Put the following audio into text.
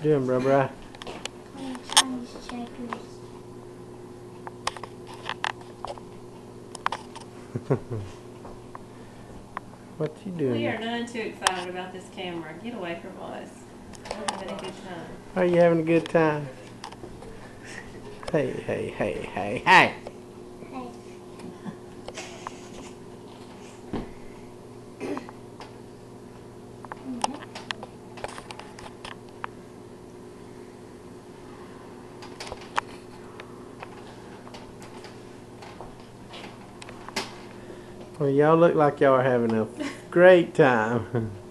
doing, bro, bro? Playing Chinese checkers. What you doing? We are none too excited about this camera. Get away from us. We're having a good time. Are you having a good time? Hey, hey, hey, hey, hey! Hey. Well, y'all look like y'all are having a great time.